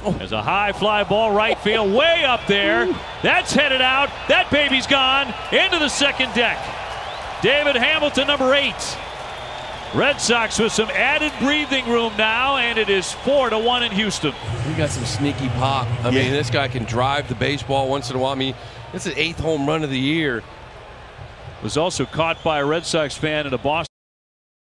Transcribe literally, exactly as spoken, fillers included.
There's a high fly ball right field, way up there. That's headed out. That baby's gone into the second deck. David Hamilton, number eight. Red Sox with some added breathing room now, and it is four to one in Houston. We got some sneaky pop. I yeah. mean, this guy can drive the baseball once in a while. I mean, it's an eighth home run of the year. Was also caught by a Red Sox fan in a Boston.